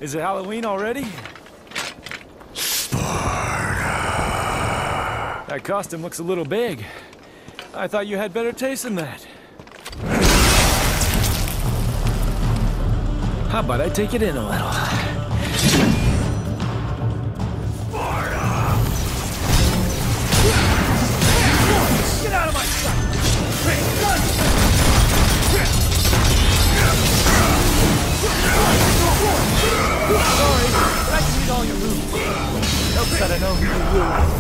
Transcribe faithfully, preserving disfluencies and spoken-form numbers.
Is it Halloween already? That costume looks a little big. I thought you had better taste than that. How about I take it in a little? Get out of my sight! Sorry, but I can read all your moves. Helps that I know who you will.